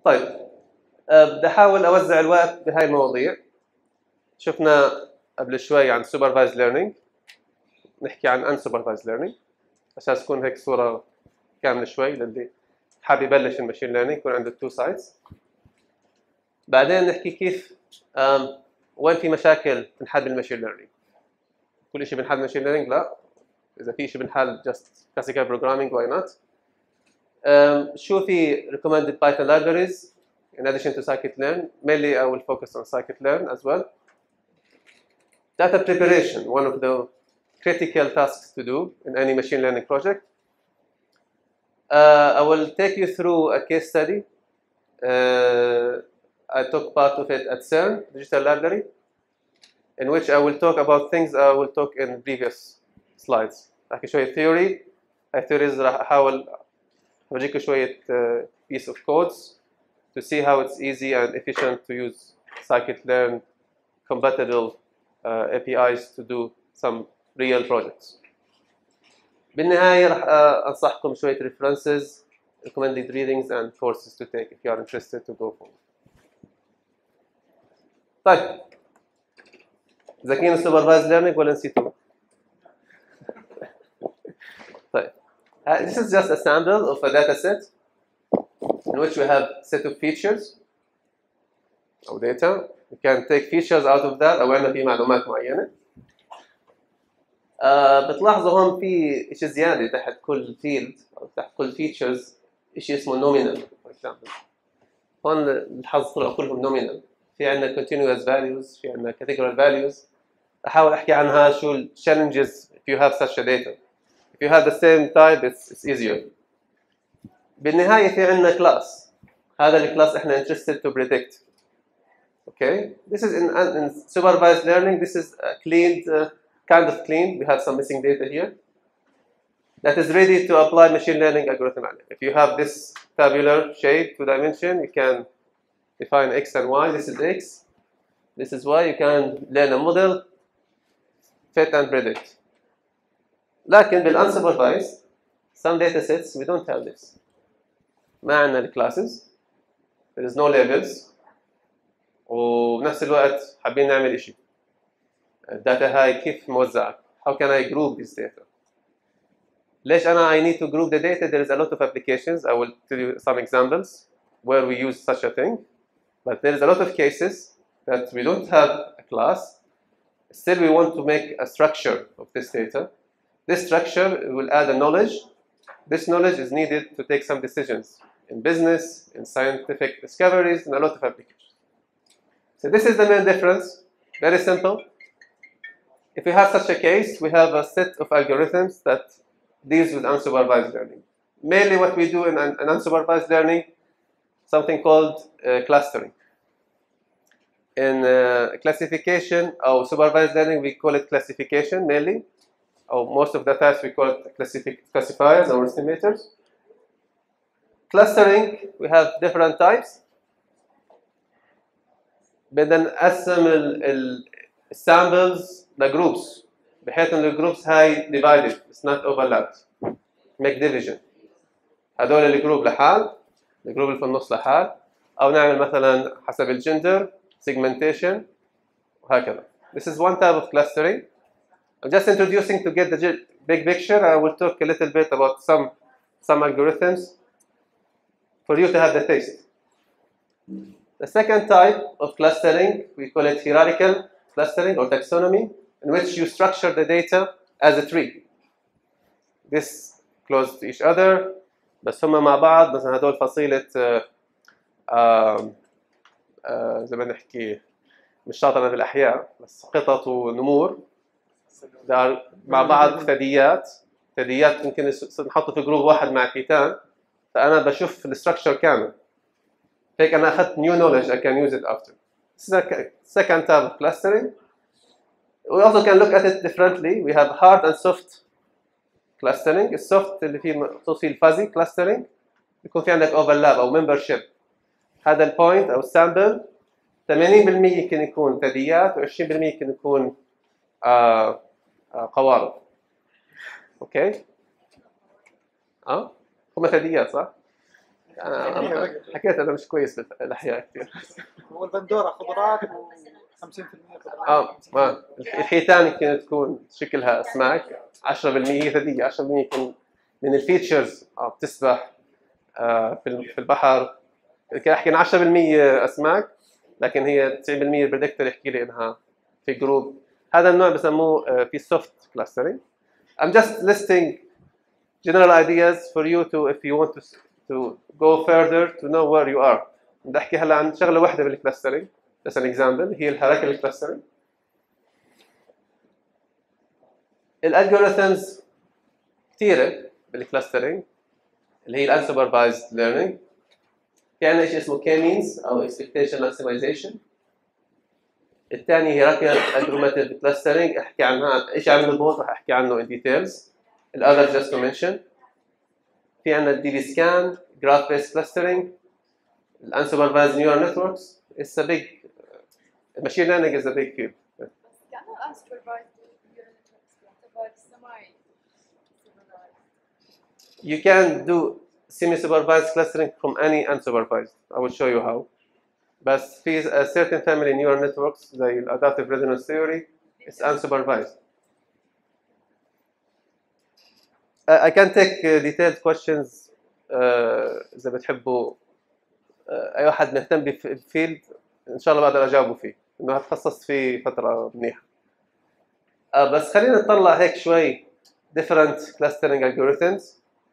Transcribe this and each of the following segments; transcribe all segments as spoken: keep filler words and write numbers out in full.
طيب أه بدي احاول اوزع الوقت بهاي المواضيع. شفنا قبل شوي عن supervised learning، نحكي عن unsupervised learning عشان تكون هيك صورة كاملة شوي للي حاب يبلش الماشين ليرنينج يكون عنده two sides. بعدين نحكي كيف وين في مشاكل تنحل بالماشين ليرنينج. كل شيء بنحل بالماشين ليرنينج؟ لا. إذا في شيء بنحل just classical programming why not. Um, شو في recommended Python libraries in addition to scikit-learn. Mainly I will focus on scikit-learn as well. Data preparation, one of the critical tasks to do in any machine learning project. Uh, I will take you through a case study. Uh, I took part of it at CERN, Digital Library, in which I will talk about things I will talk in previous slides. أحكي شوية theory. هاي theories راح أحاول أورجيكم شوية uh, piece of codes to see how it's easy and efficient to use scikit-learn compatible uh, A P Is to do some real projects. بالنهاية راح uh, أنصحكم شوية references, recommended readings and courses to take if you are interested to go forward. طيب ذاكرين supervised learning ولا نسيتوه؟ طيب Uh, this is just a sample of a data set in which we have a set of features or data. We can take features out of that أو عندنا في معلومات معينة. uh, بتلاحظوا هون في شيء زيادة تحت كل field أو تحت كل features شيء اسمه nominal for example. هون الحظ طلعوا كلهم nominal. في عندنا continuous values، في عندنا categorical values. أحاول أحكي عنها شو ال challenges if you have such a data. If you have the same type, it's, it's easier. بالنهاية في عندنا class. هذا الكلاس احنا interested to predict. Okay? This is in, in supervised learning. This is a cleaned, uh, kind of cleaned. We have some missing data here. That is ready to apply machine learning algorithm. If you have this tabular shape, two dimension, you can define x and y. This is x. This is y. You can learn a model, fit and predict. لكن بالunsupervised some data sets we don't have this. ما عندنا الكلاسز. There is no labels. وبنفس الوقت حابين نعمل إشي. الداتا هاي كيف موزعة؟ How can I group this data? ليش أنا I need to group the data? There is a lot of applications. I will tell you some examples where we use such a thing. But there is a lot of cases that we don't have a class. Still we want to make a structure of this data. This structure will add a knowledge. This knowledge is needed to take some decisions in business, in scientific discoveries, in a lot of applications. So this is the main difference. Very simple. If we have such a case, we have a set of algorithms that deals with unsupervised learning. Mainly what we do in an, an unsupervised learning, something called uh, clustering. In uh, classification or supervised learning, we call it classification mainly. Or most of the times we call it classifiers or estimators. Clustering, we have different types. بدنا نقسم ال samples لجروبس بحيث ان الجروبس هاي divided, it's not overlapped. Make division. هدول الجروب لحال، الجروب اللي في النص لحال، أو نعمل مثلا حسب الجندر segmentation وهكذا. This is one type of clustering. I'm just introducing to get the big picture. I will talk a little bit about some, some algorithms for you to have the taste. The second type of clustering, we call it hierarchical clustering or taxonomy, in which you structure the data as a tree. This close to each other, بس هم مع بعض. مثلا هدول فصيلة زي ما نحكي مش شاطرة بالأحياء بس قطط ونمور. مع بعض ثدييات ثدييات ممكن نحطه في جروب واحد مع حيتان. فأنا بشوف الستراكشر كامل. هيك أنا أخذت new knowledge I can use it after. This is a second type of clustering. We also can look at it differently. We have hard and soft clustering. السوفت اللي فيه مقصود فيه الفuzzy clustering يكون في عندك overlap أو membership. هذا البوينت أو السامبل ثمانين بالمئة يمكن يكون ثدييات وعشرين بالمئة يمكن يكون آه آه قوارض. اوكي؟ اه هم ثدييات صح؟ انا حكيت انا مش كويس بالاحياء كثير. هو البندوره خضروات وخمسين بالمئة خضروات. اه ما الحيتان كانت تكون شكلها اسماك عشرة بالمئة ثدييه، عشرة بالمئة يكون من الفيتشرز اه بتسبح آه في في البحر. كده حكينا عشرة بالمئة اسماك، لكن هي تسعين بالمئة البريدكتور يحكي لي انها في جروب. هذا النوع بسموه آه في سوفت كلاسترينج. I'm just listing general ideas for you to if you want to to go further to know where you are. بدي احكي هلا عن شغله واحده بالكلاسترينج بس an example هي الهيراركيال كلاسترينج. الالجوريثمز كثيره بالكلاسترينج اللي هي الانسوبرفايزد ليرنينج. في عندنا شيء اسمه K-means او expectation maximization. الثاني هيراركيال اجروماتيف كلاسترينج احكي عنها ايش عامل البوت راح احكي عنه in details. الاذر just to mention. في عندنا الدي بي سكان graph based clustering. الانسوبرفايزد neural networks it's a big machine learning is a big field. كأنه unsupervised neural networks يعتبر semi-supervised. You can do semi-supervised clustering from any unsupervised. I will show you how. بس في a certain family neural networks زي ال adaptive resonance theory is unsupervised. Uh, I can take uh, detailed questions uh, إذا بتحبوا uh, أي واحد مهتم بالفيلد إن شاء الله بقدر أجاوبه فيه، إنه هتخصص فيه فترة منيحة. uh, بس خلينا نطلع هيك شوي different clustering algorithms.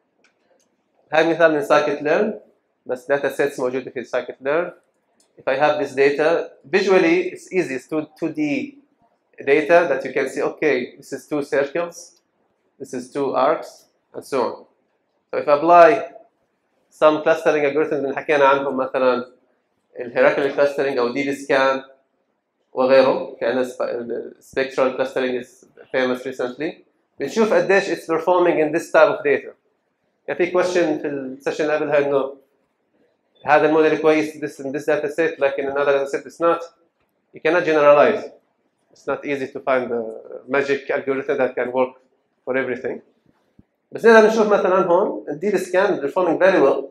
هاي مثال من scikit-learn بس data sets موجودة في scikit-learn. If I have this data, visually it's easy. It's two D data that you can see. Okay, this is two circles, this is two arcs, and so on. So if I apply some clustering algorithms اللي حكينا عنهم مثلا الهيراركيال clustering أو دي بي سكان وغيره، كأن spectral clustering is famous recently. بنشوف قديش it's performing in this type of data. كان في question في السيشن اللي قبلها إنه هذا الموديل كويس this in this data set لكن another data set is not. You cannot generalize. It's not easy to find a magic algorithm that can work for everything. بس نقدر نشوف مثلا هون ال D B scan is performing very well.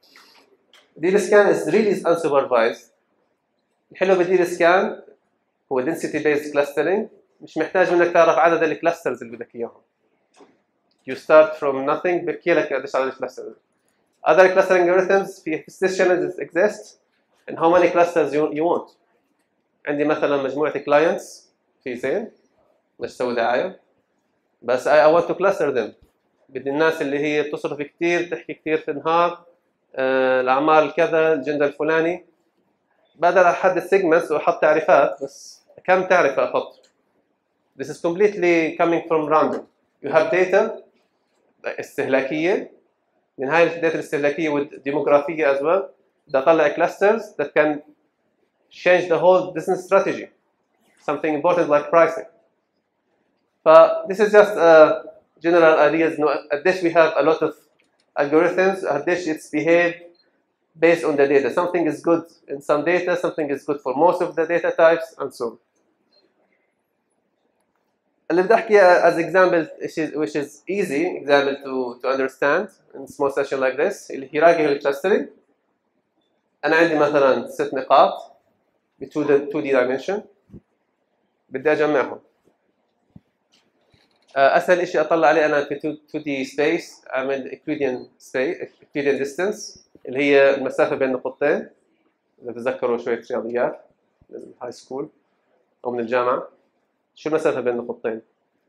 D B scan is really unsupervised. الحلو بال D B scan هو density based clustering. مش محتاج منك تعرف عدد الكلاسترز اللي بدك اياهم. You start from nothing بحكي لك قديش عدد الكلاسترز. Other clustering algorithms في this challenges exist and how many clusters you, you want. عندي مثلا مجموعة clients في زين مش سوي دعاية بس I, I want to cluster them. بدي الناس اللي هي بتصرف كثير تحكي كثير في النهار آه، الأعمال كذا الجندر الفلاني. بقدر أحدد segments وأحط تعريفات بس كم تعرفة أحط. This is completely coming from random. You have data استهلاكية من هاي الداتا الاستهلاكية والديموغرافية as well. بدي أطلع clusters that can change the whole business strategy. Something important like pricing. But this is just a general ideas. At this we have a lot of algorithms. At this it's behave based on the data. Something is good in some data, something is good for most of the data types, and so on. اللي بدي أحكي as example which is easy example to to understand in small session like this اللي hierarchical clustering. أنا عندي مثلا ست نقاط ب two D dimension بدي أجمعهم. أسهل إشي أطلع عليه أنا في two D space أعمل Euclidean space Euclidean distance اللي هي المسافة بين نقطتين. إذا تذكروا شوية رياضيات من الهاي سكول أو من الجامعة. شو المسافة بين نقطتين؟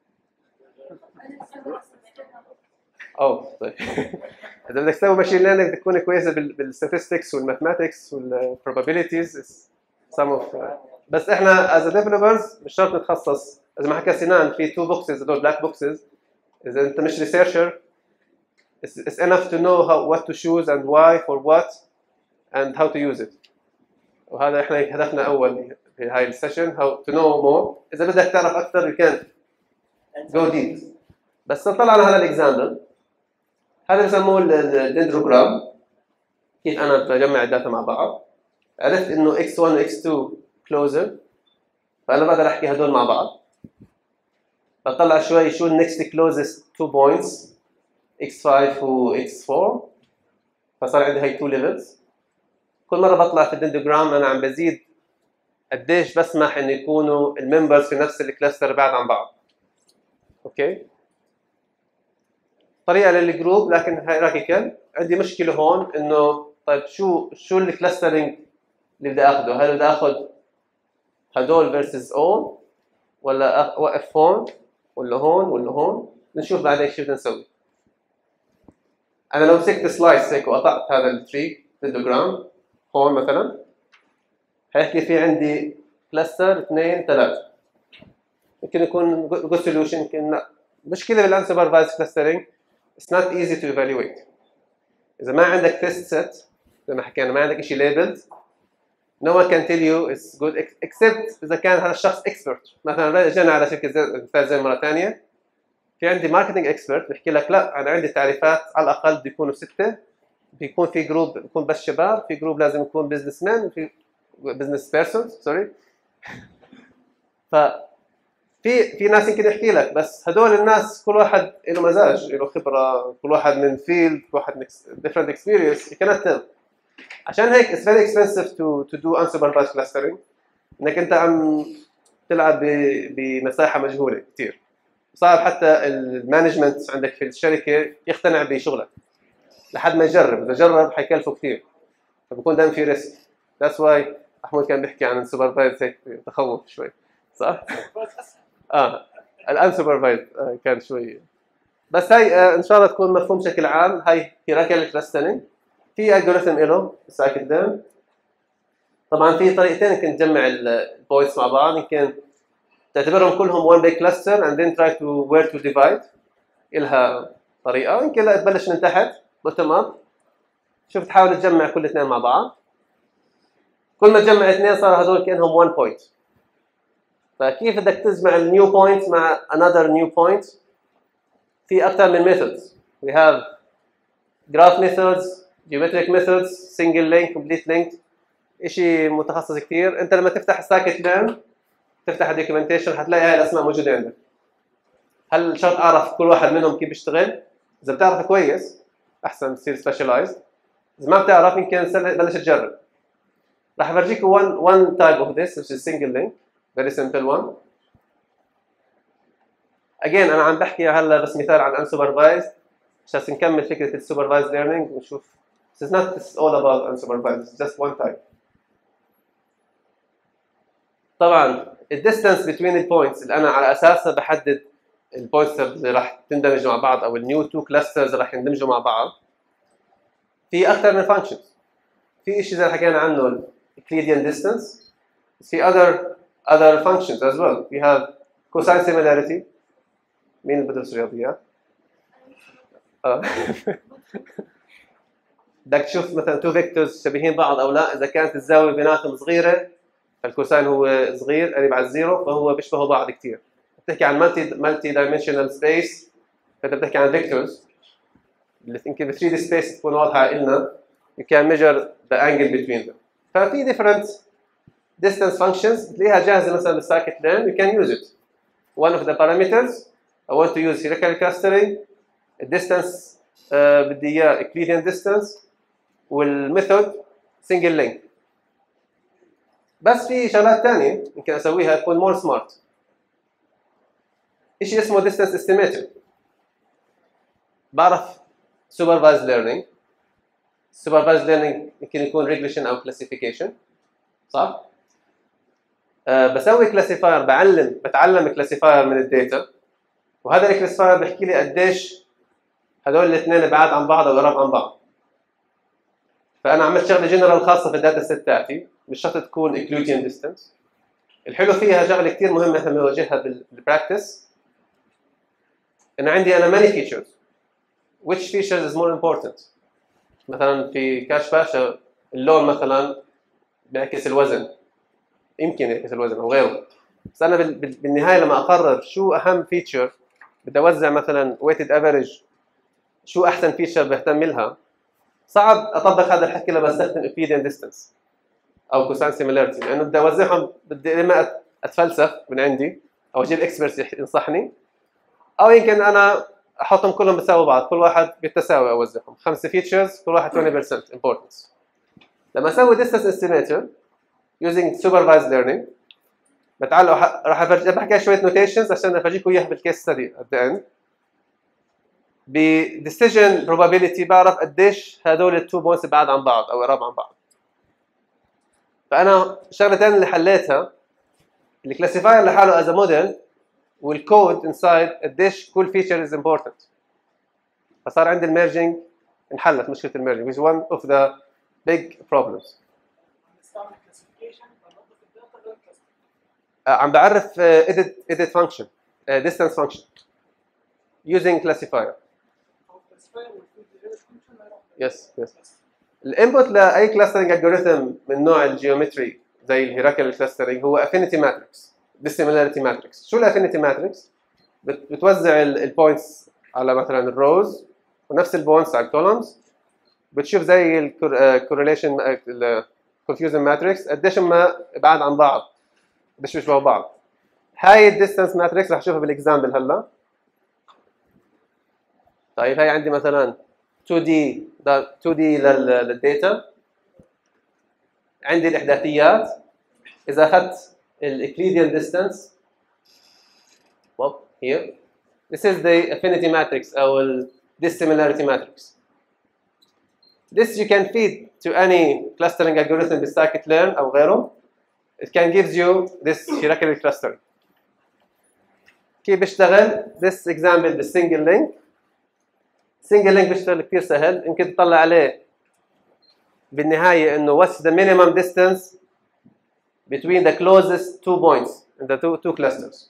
أوه طيب. إذا بدك تسوي ماشين ليرنينج بدك تكون كويسة بالستاتستكس والماثماتكس والبروبابيليتيز some of بس إحنا as a developers مش شرط نتخصص. إذا ما حكى سنان في two boxes هذول black boxes. إذا أنت مش researcher it's, it's enough to know how what to choose and why for what and how to use it. وهذا إحنا هدفنا أول في هاي السيشن how to know more. إذا بدك تعرف أكثر you can go deep. بس نطلع على هذا الإكزامبل. هذا بسموه الدندروجرام. كيف أنا بجمع الداتا مع بعض. عرفت إنه إكس ون و إكس تو closer. فأنا بقدر أحكي هدول مع بعض. بطلع شوي شو ال next closest two points إكس فايف و إكس فور. فصار عندي هي تو ليفلز. كل مره بطلع في الدندوجرام انا عم بزيد قديش بسمح انه يكونوا الممبرز في نفس الكلاستر بعد عن بعض. اوكي، طريقه للجروب لكن هيراركيكال. عندي مشكله هون انه طيب شو شو الكلاسترنج اللي بدي اخذه؟ هل بدي اخذ هدول فيرسز اول ولا اوقف هون ولا هون ولا هون؟ نشوف بعدين شو بدنا نسوي. انا لو مسكت سلايس هيك وقطعت هذا التري دندوجرام هون مثلا، هيحكي في عندي كلاستر اثنين ثلاثة. يمكن يكون جود سوليوشن، يمكن لا. المشكلة بالانسوبرفايزد كلاسترنج it's not easy to evaluate. إذا ما عندك تيست سيت زي ما حكينا، ما عندك شيء labeled، no one can tell you it's good except إذا كان هذا الشخص expert. مثلا جينا على شركة زي زي مرة ثانية، في عندي ماركتنج اكسبرت بيحكي لك لا أنا عندي تعريفات على الأقل بيكونوا ستة، بيكون في جروب بيكون بس شباب، في جروب لازم يكون بزنس مان، في بزنس بيرسونز سوري. ف في في ناس يمكن يحكي لك، بس هدول الناس كل واحد له مزاج، له خبره، كل واحد من فيلد، كل واحد من different experience. you cannot tell. عشان هيك it's very expensive to to do unsupervised clustering، انك انت عم تلعب بمساحه مجهوله كثير. صعب حتى المانجمنت عندك في الشركه يقتنع بشغلك لحد ما يجرب. اذا جرب حيكلفه كثير، فبكون دائما في ريسك. that's why محمود كان بيحكي عن unsupervised هيك تخوف شوي، صح؟ اه الانسوبرفايزد آه كان شوي، بس هاي آه ان شاء الله تكون مفهوم بشكل عام. هاي هيراركيال كلاسترنج. في الجوريثم له scikit-learn. طبعا في طريقتين يمكن تجمع البوينتس مع بعض، يمكن تعتبرهم كلهم one big cluster and then try to where to divide. إلها طريقه. يمكن لا تبلش من تحت bottom up، شوف تحاول تجمع كل اثنين مع بعض. كل ما تجمع اثنين صار هذول كانهم one point. فكيف بدك تجمع النيو بوينت مع another new point؟ في أكثر من methods. We have graph methods, geometric methods, single link, complete link. إشي متخصص كثير. أنت لما تفتح scikit-learn تفتح الدوكيومنتيشن حتلاقي هاي الأسماء موجودة عندك. هل شرط أعرف كل واحد منهم كيف بيشتغل؟ إذا بتعرف كويس أحسن تصير specialized. إذا ما بتعرف يمكن بلش تجرب. راح أفرجيك one one type of this which is single link. very simple one. again أنا عم بحكي هلا بس مثال عن unsupervised عشان نكمل فكرة الsupervised learning ونشوف. This is not this is all about unsupervised. It's just one type. طبعا ال distance between the points اللي أنا على أساسها بحدد ال points اللي راح تندمج مع بعض أو ال new two clusters اللي راح يندمجوا مع بعض. في أكثر من functions. في شيء زي اللي حكينا عنه ال Euclidean distance. في other other functions as well. We have cosine similarity. مين اللي بدرس رياضيات؟ اه بدك تشوف مثلا two vectors شبيهين بعض او لا، اذا كانت الزاويه بيناتهم صغيره فالكوساين هو صغير قريب على الزيرو فهو بيشبهوا بعض كثير. بتحكي عن مالتي مالتي دايمنشنال سبيس فانت بتحكي عن فيكتورز اللي يمكن ب ثري دي سبيس تكون واضحه لنا. you can measure the angle between them. ففي different distance functions بتلاقيها جاهزه مثلا بالسايكت-ليرن. you can use it. one of the parameters I want to use hierarchical clustering. الديستانس uh, بدي اياه Euclidean distance والميثود single link. بس في شغلات ثانيه يمكن اسويها تكون more smart. شيء اسمه distance estimator. بعرف supervised learning. supervised learning يمكن يكون regression او classification، صح؟ أه بسوي كلاسيفاير، بعلم بتعلم كلاسيفاير من الداتا، وهذا الكلاسيفاير بيحكي لي قديش هدول الاثنين بعاد عن بعض او قراب عن بعض. فانا عملت شغله جنرال خاصه في الداتا سيت تاعتي، مش شرط تكون Euclidean distance. الحلو فيها شغله كثير مهمه احنا بنواجهها بالبراكتس، ان عندي انا many features. which features is more important؟ مثلا في كاش باشا اللون مثلا بيعكس الوزن، يمكن يعكس الوزن او غيره، بس انا بالنهايه لما اقرر شو اهم فيتشر بدي اوزع مثلا weighted average، شو احسن فيتشر بهتم لها، صعب اطبق هذا الحكي لما استخدم Euclidean distance او cosine similarity، لانه بدي اوزعهم بدي اما اتفلسف من عندي او اجيب اكسبرت ينصحني، او يمكن انا احطهم كلهم بيساووا بعض، كل واحد بالتساوي اوزعهم، خمسه فيتشرز كل واحد عشرين بالمية importance. لما اسوي distance estimator using supervised learning بتعلق راح بحكي شويه notations عشان افرجيكم اياها بالكيس ستدي at the end. ب decision probability بعرف قديش هدول التو بوينتس بعاد عن بعض او قراب عن بعض. فانا الشغلتين اللي حليتها الكلاسيفاير لحاله از موديل والكود انسايد قديش كل فيتشر از امبورتنت. فصار عندي الميرجنج انحلت مشكله الميرجنج which is one of the big problems. عم بعرف edit edit function uh, distance function using classifier. yes yes الانبوت لاي كلاسترنج الجوريثم من نوع الجيومتري زي الهيراركيال كلاسترنج هو افينيتي ماتريكس dissimilarity ماتريكس. شو الافينيتي ماتريكس؟ بتوزع البوينتس على مثلا الروز ونفس البوينتس على الكولومز، بتشوف زي الكورليشن الكونفيوجن ماتريكس قديش ما بعاد عن بعض قديش بيشبهوا بعض. هاي الديستانس ماتريكس رح اشوفها بالاكزامبل هلا. طيب هاي عندي مثلا تو دي تو دي للداتا، عندي الاحداثيات. اذا اخذت الاكليديان ديستانس well here this is the affinity matrix او ال dissimilarity matrix. This you can feed to any clustering algorithm with scikit-learn او غيره. It can gives you this hierarchical clustering. كيف بيشتغل؟ This example بالsingle link. single link بيشتغل كثير سهل، يمكن تطلع عليه بالنهاية إنه what's the minimum distance between the closest two points in the two two clusters.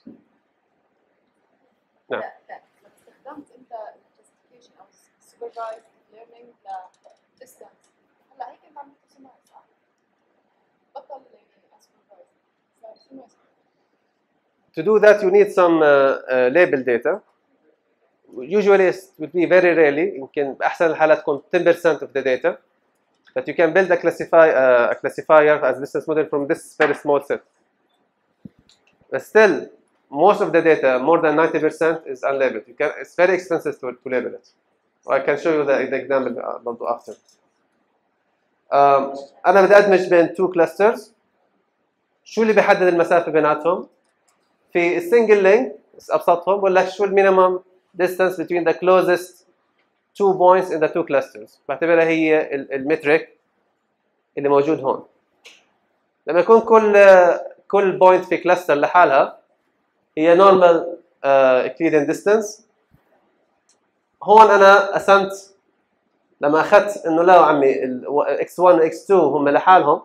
نعم. لا لا لو استخدمت انت classification او supervised learning ل distance هلا هيك انت عم تسمع صح؟ بطل يعني supervised صار semi-supervised. To do that you need some uh, uh, label data. Usually it would be very rarely يمكن بأحسن الحالات تكون ten percent of the data. But you can build a classify uh, a classifier as distance model from this very small set. But still, most of the data, more than ninety percent, is unlabeled. You can, it's very expensive to, to label it. I can show you the, the example برضو after. Um, أنا بدي أدمج بين two clusters. شو اللي بيحدد المسافة بيناتهم؟ في السنجل لينك أبسطهم بقول لك شو المينيمم distance between the closest two points in the two clusters. بعتبرها هي المترك اللي موجود هون. لما يكون كل كل بوينت في كلاستر لحالها هي normal uh, Euclidean distance. هون انا قسمت لما اخذت انه لا عمي ال إكس واحد و إكس اثنين هم لحالهم،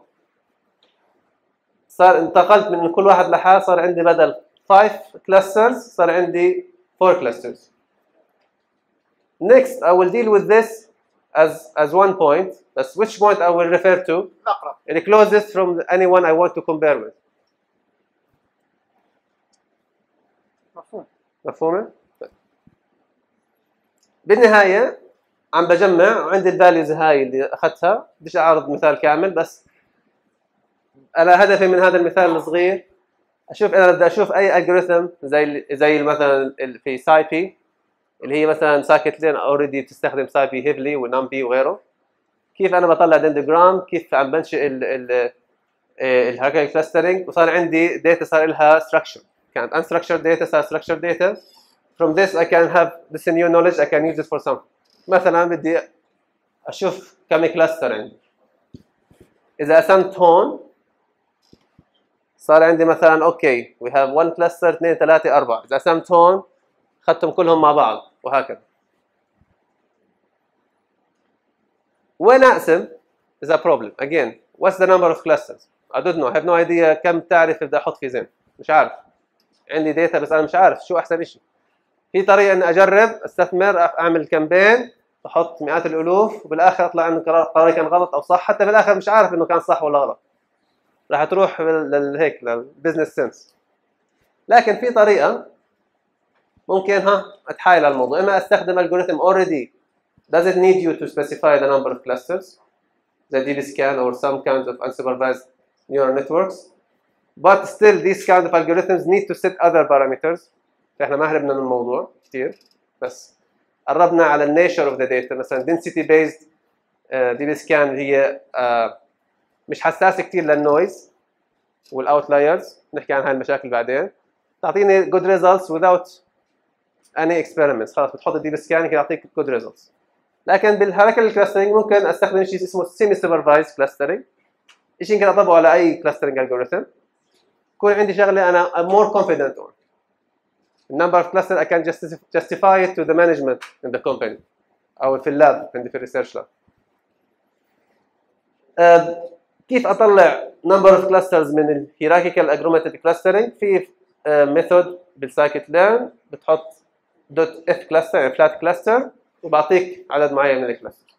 صار انتقلت من كل واحد لحال، صار عندي بدل five clusters صار عندي four clusters. Next, I will deal with this as as one point. That's which point I will refer to. The closest from anyone I want to compare with. مفهوم. مفهومة؟ طيب. بالنهاية عم بجمع وعندي الفاليوز هاي اللي أخذتها، بديش أعرض مثال كامل بس أنا هدفي من هذا المثال الصغير أشوف أنا بدي أشوف أي algorithm زي زي مثلا في سايبي اللي هي مثلا ساكت لين اوريدي بتستخدم سايبي هيفلي ونمبي وغيره. كيف انا بطلع دندجرام، كيف عم بنشئ الهيراركيال كلاسترنج، وصار عندي داتا صار لها ستراكشر، كانت unstructured data صار structured data. From this I can have this new knowledge I can use it for something. مثلا بدي اشوف كم كلاستر عندي. اذا قسمت هون صار عندي مثلا اوكي we have one cluster اثنين ثلاثة أربعة. اذا قسمت هون اخذتهم كلهم مع بعض وهكذا. وين اقسم is a problem. Again, what's the number of clusters? I don't know. I have no idea كم تعرف بدي احط في زين. مش عارف. عندي داتا بس انا مش عارف شو احسن شيء. في طريقه اني اجرب استثمر اعمل كامبين احط مئات الالوف وبالاخر اطلع انه قراري كان غلط او صح، حتى بالاخر مش عارف انه كان صح ولا غلط. راح تروح لهيك للبزنس سنس. لكن في طريقه ممكن ها اتحايل على الموضوع. اما استخدم الجوريثم already does it need you to specify the number of clusters the D B scan or some kinds of unsupervised neural networks, but still these kind of algorithms need to set other parameters. فاحنا ما هربنا من الموضوع كثير، بس قربنا على النيشر اوف ذا داتا. مثلا density based دي بي سكان هي uh, مش حساسه كثير للنويز والاوتلايرز، نحكي عن هاي المشاكل بعدين. تعطيني good results without any experiments. خلاص بتحط الدي بي سكان يعطيك good results. لكن بالهيراركال الكلاسترنج ممكن استخدم شيء اسمه semi supervised clustering. شيء يمكن اطبقه على اي clustering algorithm. يكون عندي شغله انا I'm more confident on. The number of clusters I can justify it to the management in the company او في اللاب عندي في الريسيرش لاب. أه كيف اطلع number of clusters من ال hierarchical agglomerative clustering؟ في ميثود بالسايكت-ليرن بتحط دوت اف كلاستر يعني فلات كلاستر وبعطيك عدد معين من الكلاستر.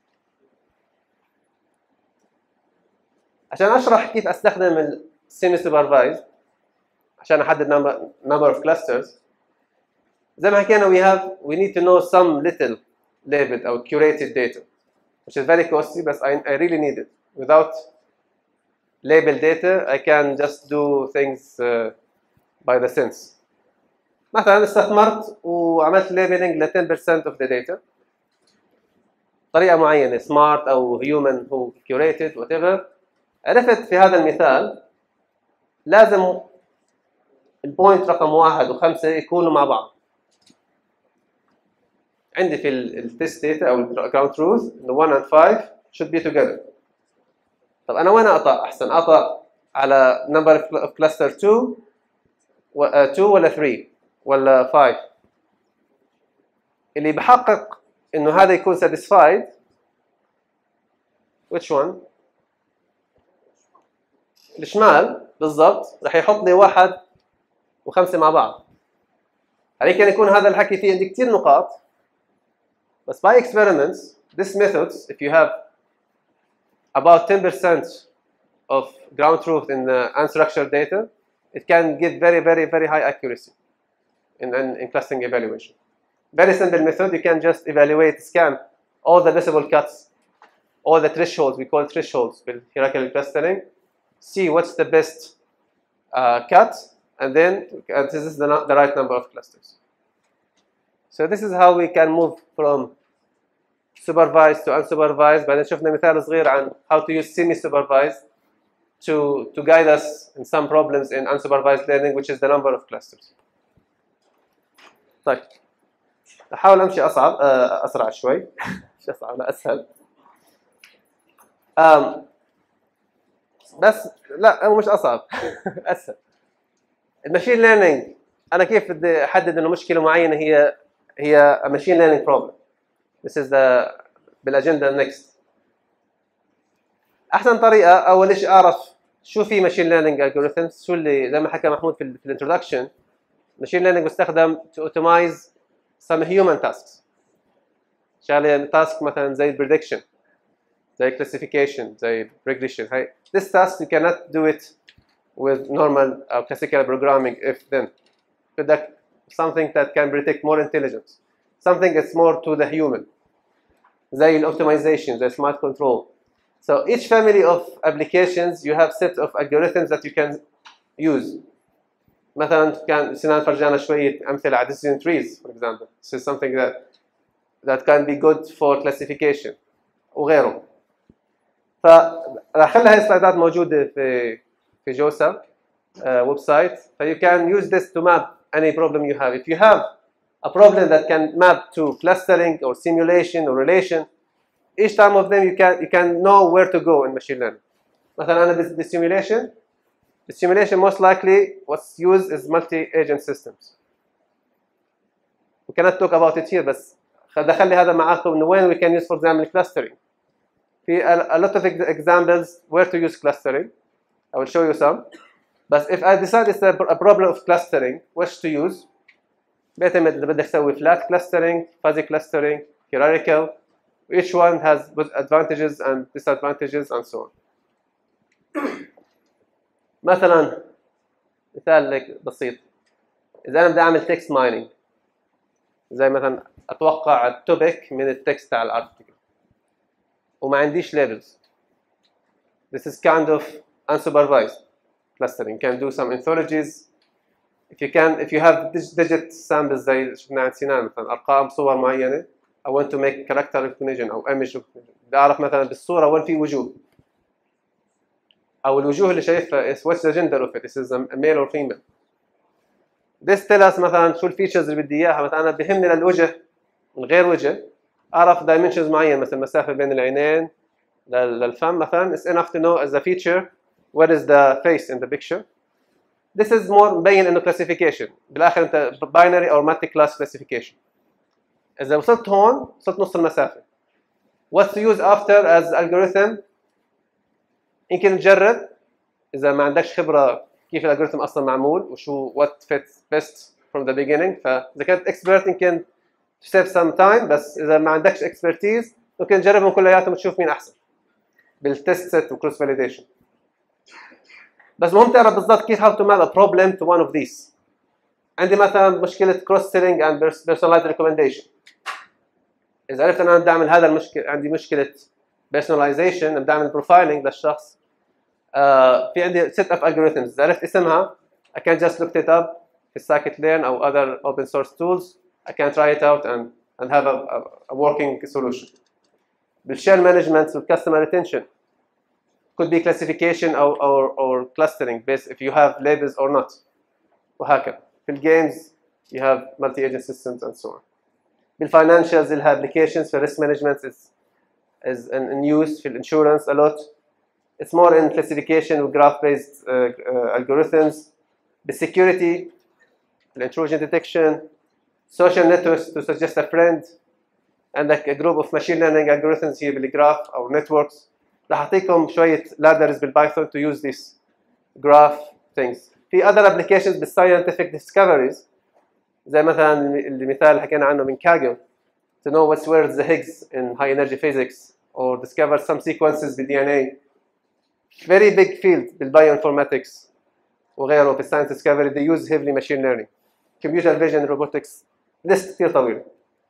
عشان اشرح كيف استخدم ال semi supervised عشان احدد number number of clusters، زي ما حكينا we have we need to know some little labeled or curated data which is very costly, but I, I really need it. Without labeled data I can just do things uh, by the sense. مثلا استثمرت وعملت labeling ل ten percent of the data طريقة معينة smart أو human who curated whatever. عرفت في هذا المثال لازم البوينت رقم واحد وخمسة يكونوا مع بعض. عندي في التست داتا أو الجراوند تروث إنه one and five should be together. طب أنا وين أقطع أحسن؟ أقطع على number of cluster two two ولا three ولا five؟ اللي بحقق إنه هذا يكون satisfied which one؟ الشمال بالضبط رح يحط لي واحد وخمسة مع بعض. عليك كان يكون هذا الحكي فيه عندي كثير نقاط، بس by experiments this methods if you have about ten percent of ground truth in the unstructured data, it can give very very very high accuracy in, in, in clustering evaluation. Very simple method. You can just evaluate, scan all the visible cuts, all the thresholds, we call thresholds with hierarchical clustering, see what's the best uh, cut, and then uh, this is the, the right number of clusters. So this is how we can move from supervised to unsupervised. بعدين شفنا مثال صغير عن how to use semi-supervised to, to guide us in some problems in unsupervised learning, which is the number of clusters. طيب أحاول أمشي أصعب أسرع شوي مش أصعب لا أسهل. أم بس لا مش أصعب أسهل. الماشين ليرنينج أنا كيف بدي أحدد إنه مشكلة معينة هي هي machine learning problem. This is the بالأجندة next. أحسن طريقة أول شيء أعرف شو في machine learning algorithms، شو اللي زي ما حكى محمود في الانترودكشن. machine learning بستخدم to optimize some human tasks. شغلة task مثلا زي prediction، زي classification، زي regression. هاي this task you cannot do it with normal uh, classical programming if then. بدك something that can predict more intelligence. Something that's more to the human. زي optimization, زي smart control. So each family of applications you have set of algorithms that you can use. مثلا كان سنان فرجانا شوية أمثلة على decision trees for example. This is something that that can be good for classification وغيره. فراح خلي هاي السلايدات موجودة في في جوسا ويب سايت. ف you can use this to map any problem you have. If you have a problem that can map to clustering or simulation or relation, each time of them you can you can know where to go in machine learning. مثلا أنا the simulation, the simulation most likely what's used is multi-agent systems. We cannot talk about it here, بس خلي هذا معاكم إنه when we can use for example clustering. في a lot of examples where to use clustering. I will show you some. But if I decide it's a problem of clustering, which to use, بيعتمد إذا بدك تسوي flat clustering, fuzzy clustering, hierarchical. Each one has advantages and disadvantages and so on. مثلا مثال لك بسيط. إذا أنا بدي أعمل text mining، زي مثلا أتوقع التوبيك من التكست تاع الارتكل وما عنديش labels. This is kind of unsupervised clustering. Can do some anthologies if you can if you have digit samples زي شفنا عند سنان مثلا ارقام صور معينه I want to make character recognition او image recognition بدي اعرف مثلا بالصوره وين في وجوه او الوجوه اللي شايفها is what's the gender of it this is a male or female this tell us مثلا شو الفيتشرز اللي بدي اياها مثلا انا بهمني للوجه من غير وجه اعرف dimensions معين مثلا المسافه بين العينين للفم مثلا is enough to know as a feature what is the face in the picture. This is more مبين انه classification بالاخر انت binary or multi class classification. اذا وصلت هون وصلت نص المسافه. What to use after as algorithm يمكن تجرب اذا ما عندكش خبره كيف الالجوريثم اصلا معمول وشو what fits best from the beginning فاذا كنت expert يمكن to save some time بس اذا ما عندكش expertise ممكن تجربهم كلياتهم وتشوف مين احسن بالتست set وكروس فاليديشن. بس مهم تعرف بالضبط كيف how to map a problem to one of these. عندي مثلا مشكله cross selling and personalized recommendation. اذا عرفت انا بدي اعمل هذا المشكله عندي مشكله personalization بدي اعمل profiling للشخص uh, في عندي set of algorithms اذا عرفت اسمها I can just look it up في scikit-learn او other open source tools I can try it out and and have a, a, a working solution. بالshare management والcustomer retention could be classification or, or, or clustering based if you have labels or not. وهكذا. في games you have multi-agent systems and so on. بالfinancials you'll have applications for risk management is is in, in use في insurance a lot. It's more in classification with graph-based uh, uh, algorithms. بالsecurity, intrusion detection, social networks to suggest a friend, and like a group of machine learning algorithms here بالgraph or networks. راح اعطيكم شويه ladders بالبايثون to use these graph things. في other applications بالscientific discoveries زي مثلا المثال اللي حكينا عنه من كاجل to know what's where the Higgs in high energy physics or discover some sequences بالدي ان اي. very big field بالbioinformatics وغيره في science discovery they use heavily machine learning. computer vision robotics list كثير طويل.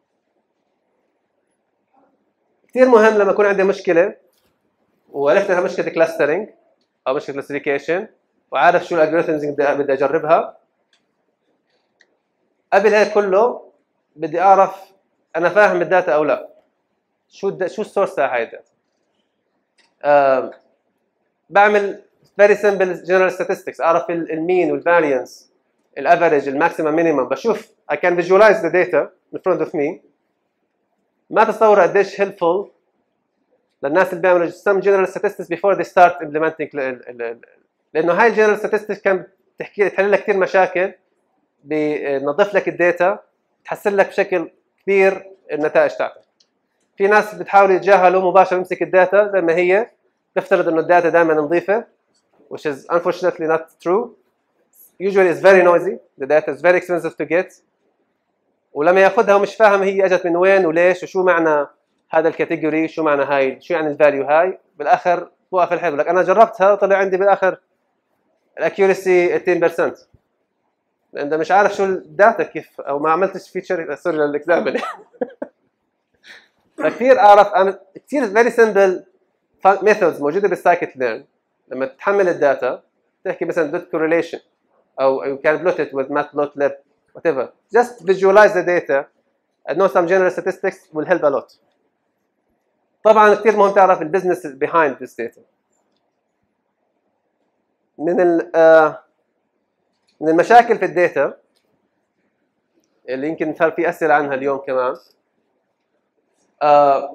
كثير مهم لما يكون عندي مشكله وعرفت انها مشكله كلاسترنج او مشكله كلاسيفيكيشن وعارف شو الالجوريثمز اللي بدي اجربها قبل هيك كله بدي اعرف انا فاهم الداتا او لا شو الدا... شو السورس تاع هاي الداتا. أه... بعمل very simple general statistics اعرف المين والفاريانس الافريج الماكسيمم مينيمم بشوف I can visualize the data in front of me. ما تتصور قديش helpful للناس اللي بيعملوا some general statistics before they start implementing لانه هاي الجنرال statistics كان بتحكي تحل لك كثير مشاكل بنظف لك الداتا تحسن لك بشكل كبير النتائج تاعتك. في ناس بتحاول يتجاهلوا مباشره يمسك الداتا زي ما هي بيفترض انه الداتا دائما نظيفه which is unfortunately not true. usually it's very noisy the data is very expensive to get ولما ياخذها ومش فاهم هي اجت من وين وليش وشو معنى هذا الكاتيجوري شو معنى هاي شو يعني الفاليو هاي بالاخر بوقف الحين لك انا جربتها طلع عندي بالاخر الاكيورسي ثمانية بالمية لان مش عارف شو الداتا كيف او ما عملتش فيتشر سوري للاكزامبل. فكثير اعرف كثير فيري سمبل ميثودز موجوده بالسايكت ليرن لما تحمل الداتا تحكي مثلا دوت كورليشن او you can plot it with matplotlib whatever just visualize the data and know some general statistics will help a lot. طبعا كثير مهم تعرف البزنس behind this data. من ال من المشاكل في الداتا اللي يمكن صار في اسئله عنها اليوم كمان uh,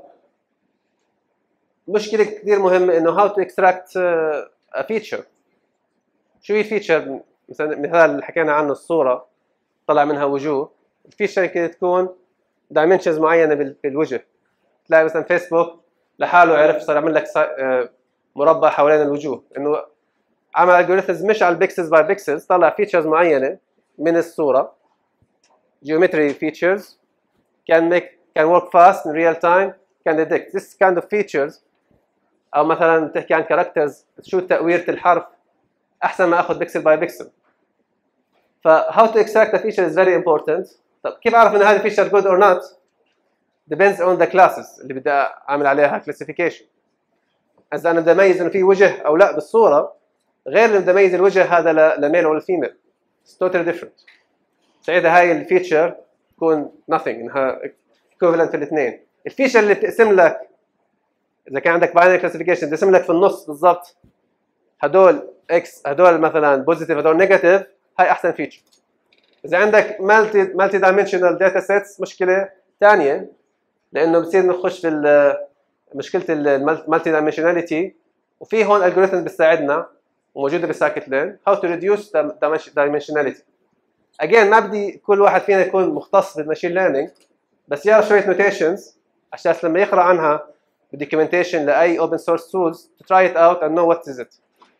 مشكله كثير مهمه انه how to extract uh, a feature. شو هي feature؟ مثلا مثال اللي حكينا عنه الصوره طلع منها وجوه. الفيتشر يمكن تكون dimensions معينه بالوجه. تلاقي مثلا فيسبوك لحاله عرف صار يعمل لك مربع حوالين الوجوه انه عمل الجوريثمز مش على البيكسلز باي بيكسلز طلع فيتشرز معينه من الصوره geometry features can make can work fast in real time can detect this kind of features. او مثلا تحكي عن كاركترز شو تأويرة الحرف احسن ما اخذ بيكسل باي بيكسل. ف how to extract a feature is very important. طب كيف اعرف ان هذا feature good or not depends on the classes اللي بدي اعمل عليها classification. اذا انا بدي اميز انه في وجه او لا بالصوره غير اللي بدي اميز الوجه هذا لميل ولا فيميل. It's totally different. ساعتها هاي الفيتشر تكون nothing انها equivalent في الاثنين. الفيتشر اللي بتقسم لك اذا كان عندك binary classification بتقسم لك في النص بالضبط هدول x هدول مثلا بوزيتيف هدول نيجاتيف، هاي احسن فيتشر. اذا عندك مالتي مالتي دايمنشنال داتا سيتس مشكله ثانيه، لانه بصير نخش في مشكله المالتي دايمنشناليتي، وفي هون الجوريثم بتساعدنا وموجوده بالسايكت ليرن how to reduce dimensionality. again ما بدي كل واحد فينا يكون مختص بالماشين ليرنينج، بس يعرف شويه نوتيشنز عشان لما يقرا عنها بالدوكيومنتيشن لاي اوبن سورس تولز to try it out and know what is it.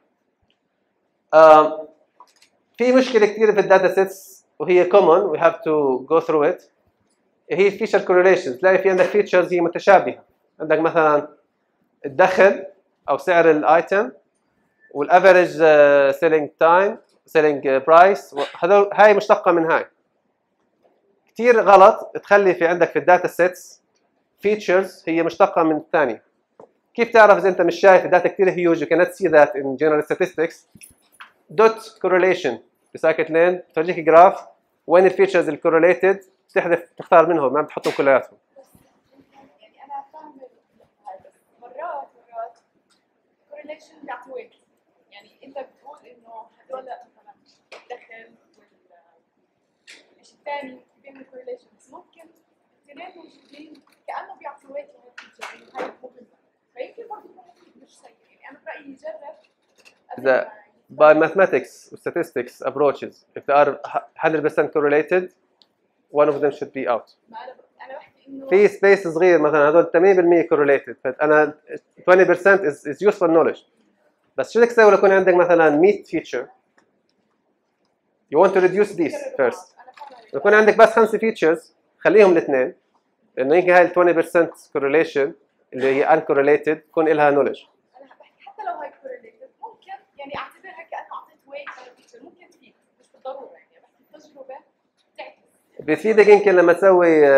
um, في مشكله كثير في الداتا سيتس وهي common we have to go through it، هي feature correlations. تلاقي في عندك features هي متشابهه، عندك مثلا الدخل او سعر الايتم والافريج سيلينج تايم سيلينج برايس، هذول هاي مشتقه من هاي. كثير غلط تخلي في عندك في الداتا سيتس فيتشرز هي مشتقه من الثانيه. كيف تعرف اذا انت مش شايف الداتا كثير هيوج you cannot see that in general statistics؟ دوت كورليشن بسايكت لين بتورجيك جراف وين الفيتشرز الكورليتد، بتحذف تختار منهم ما بتحطهم كلياتهم. يعني انا فاهم هاي، بس مرات مرات كورليشن بيعطي ويت، يعني انت بتقول انه هدول مثلا الدخل والشيء الثاني بين الكورليشن، بس ممكن الاثنين موجودين كانه بيعطي ويت لهالفيتشر، يعني هاي مهمه، فيمكن برضه مش سيء. يعني انا برايي يجرب إذا by mathematics و statistics approaches if they are one hundred percent correlated one of them should be out. ما انا انا بحكي انه في سبيس صغير مثلا هذول ثمانين بالمية correlated، فانا twenty percent is, is useful knowledge. بس شو بدك تسوي لو يكون عندك مثلا مية feature you want to reduce these first. لو يكون عندك بس خمسة features خليهم الاثنين، لانه يمكن هاي ال twenty percent correlation اللي هي uncorrelated تكون لها knowledge. انا بحكي حتى لو هاي كورليتد ممكن يعني اعتبرها كانه اعطيت ويت للفيتشر، ممكن تفيد مش بالضروره، يعني بحكي التجربه تعكس. بيفيدك يمكن لما تسوي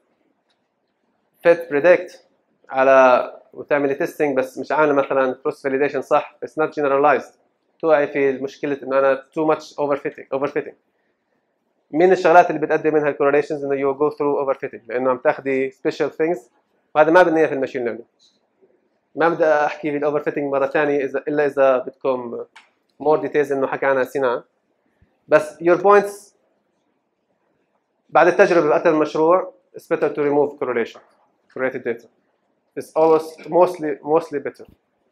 fit predict على وتعملي تيستينج بس مش عامله مثلا كروس فاليديشن صح، بس not generalized، توعي في مشكله انه انا too much overfitting overfitting. من الشغلات اللي بتقدم منها الكورليشنز انه you go through overfitting، لانه عم تاخذي special things وهذا ما بدنا اياه في الماشين ليرنينج. ما بدي احكي في الاوفرفيتنج مره ثانيه اذا الا اذا بدكم more details انه حكى عنها سيناء. بس your points بعد التجربه باكثر من مشروع it's better to remove correlation correlated data. It's always mostly mostly better.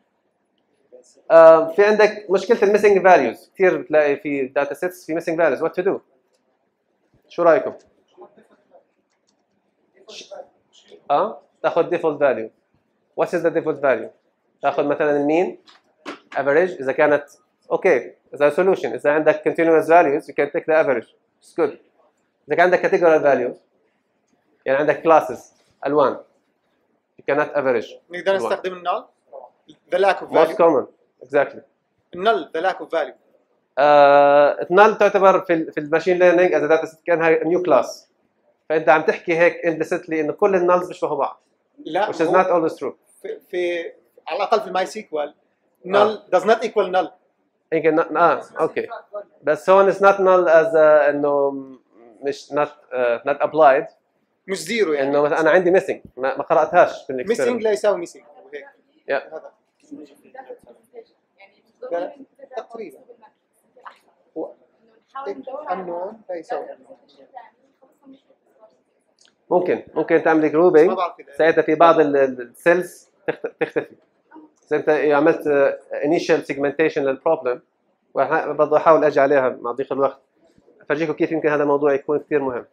uh, في عندك مشكله الميسنج فاليوز، كثير بتلاقي في داتا سيتس في ميسنج فاليوز. what to do؟ شو رايكم؟ اه تاخذ default value. what is the default value؟ تاخذ مثلا المين average اذا كانت اوكي اذا solution. اذا عندك continuous values you can take the average it's good. اذا كان عندك categorical values يعني عندك classes الوان you cannot average. نقدر نستخدم النل the lack of most value. common exactly. النل the lack of value. آه النل تعتبر في في الماشين ليرنينج از داتا كانها نيو كلاس، فانت عم تحكي هيك implicitly انه كل النلز بيشبهوا بعض لا which is not always true. في, في على الاقل في الماي سيكوال null does not equal null. يمكن اه اوكي بس هون is not null as a انه مش not uh, not applied، مش زيرو يعني انه مثلا انا عندي missing ما, ما قراتهاش في missing الاكسبيرمنت. لا يساوي missing وهيك. yeah. هذا يعني مش ضروري تقريبا نحاول ندور على unknown لا يساوي ممكن ممكن تعمل جروبينج ساعتها في بعض السيلز تختفي. اذا انت عملت initial segmentation للبروبلم، وبرضه احاول اجي عليها مع ضيق الوقت افرجيكم كيف يمكن هذا الموضوع يكون كثير مهم.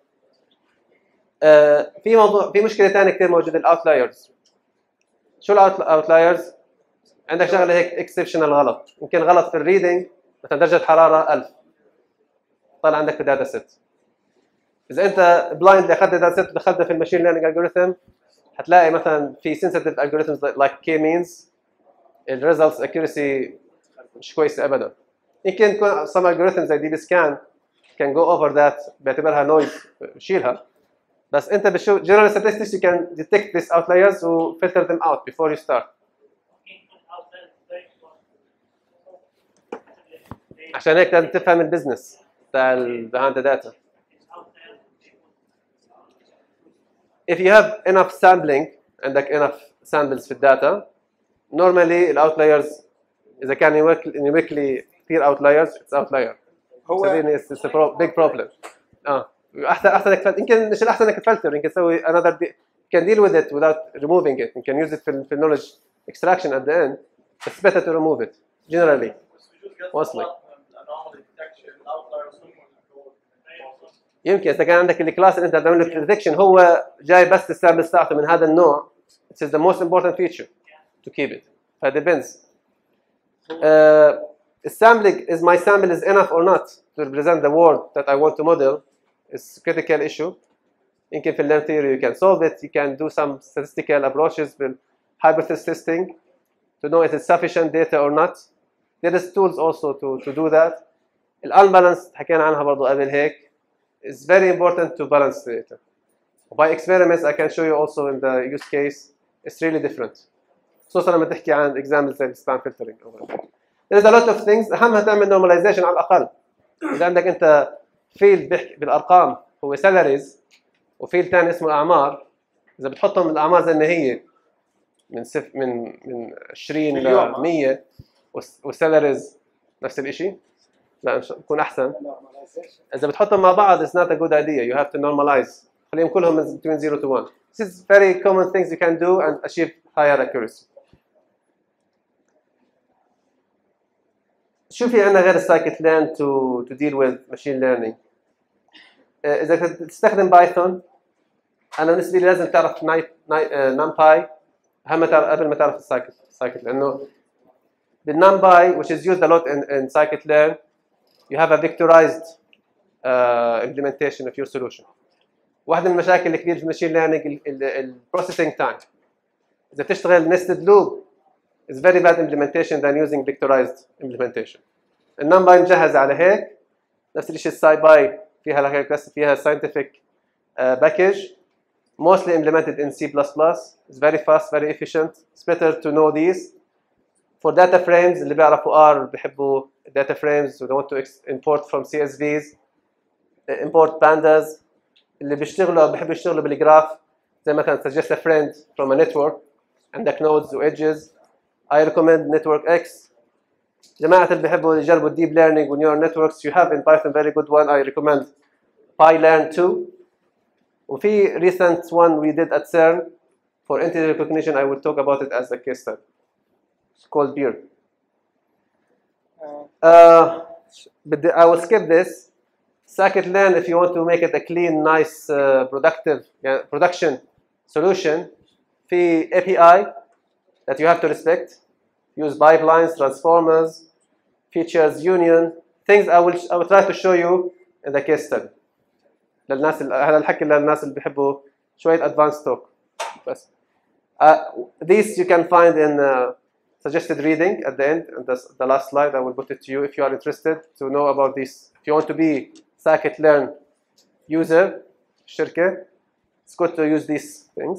آه في موضوع في مشكله ثانيه كثير موجوده الاوتلايرز. شو الاوتلايرز؟ عندك شغله هيك اكسبشنال غلط، يمكن غلط في الريدنج مثلا درجه حراره ألف طلع عندك في داتا سيت. اذا انت بلايند اخذت داتا سيت ودخلتها في الماشين ليرنينج الجوريثم هتلاقي مثلا في sensitive algorithms like k means ال results accuracy مش كويسه ابدا. يمكن تكون some algorithms زي دي بي سكان can go over that باعتبارها noise شيلها، بس انت بشو general statistics you can detect these outliers و filter them out before you start. عشان هيك لازم تفهم البزنس. بتاع ال behind the data. If you have enough sampling عندك enough samples في الداتا normally الاوتلايرز اذا كان uniquely كثير outliers it's outlier. هو it's, it's a pro big problem. اه احسن احسن انك يمكن مش الاحسن انك تفلتر يمكن تسوي another can deal with it without removing it. You can use it في في knowledge extraction at the end. It's better to remove it generally. mostly. يمكن اذا كان عندك الكلاس اللي انت بتعمل له بريدكشن هو جاي بس السامبل بتاعته من هذا النوع it is the most important feature to keep it. It depends. Uh, sampling is my sample is enough or not to represent the word that I want to model is critical issue. يمكن في learn theory you can solve it. You can do some statistical approaches with hypothesis testing to know if it's sufficient data or not. There is tools also to to do that. الunbalanced حكينا عنها برضو قبل هيك. It's very important to balance the data. By experiments I can show you also in the use case. It's really different. خصوصا لما تحكي عن examples زي spam filtering. There's a lot of things. أهمها تعمل normalization على الأقل. إذا عندك أنت field بيحكي بالأرقام هو salaries وفيلد ثاني اسمه الأعمار. إذا بتحطهم الأعمار زي ما هي من صفر من من عشرين ل مية والسالاريز نفس الشيء لا بكون أحسن. إذا بتحطهم مع بعض it's not a good idea. You have to normalize. خليهم كلهم between zero to one. This is very common things you can do and achieve higher accuracy. شو في عندنا غير scikit-learn to to deal with machine learning؟ إذا كنت تستخدم بايثون أنا بالنسبة لي لازم تعرف numpy أهم قبل ما تعرف السايكت scikit لأنه بالnumpy which is used a lot in in scikit-learn you have a vectorized uh, implementation of your solution. واحدة من المشاكل الكبيرة في الماشين ليرنينج ال processing time. إذا بتشتغل nested loop is very bad implementation than using vectorized implementation. النمباي مجهزة على هيك نفس الشيء السايباي فيها هيك بس فيها scientific uh, package mostly implemented in C plus plus. It's very fast, very efficient. It's better to know these. For data frames اللي بيعرفوا R بيحبوا data frames they want to import from C S Vs import pandas. اللي بيشتغلوا بيحبوا يشتغلوا بالجراف زي مثلا suggest a friend from a network عندك nodes و edges. I recommend network X. جماعة اللي بيحبوا يجربوا deep learning و neural networks you have in Python very good one. I recommend PyLearn two. وفي recent one we did at CERN for entity recognition. I will talk about it as a case study. It's called BEER. Uh, I will skip this. Scikit-learn if you want to make it a clean, nice, uh, productive yeah, production solution. في A P I that you have to respect. Use pipelines, transformers, features, union, things I will I will try to show you in the case study. للناس هذا الحكي للناس اللي بيحبوا شوية advanced talk. بس. Uh, these you can find in uh, suggested reading at the end. And the, the last slide I will put it to you if you are interested to know about this. If you want to be scikit-learn user, شركة, it's good to use these things.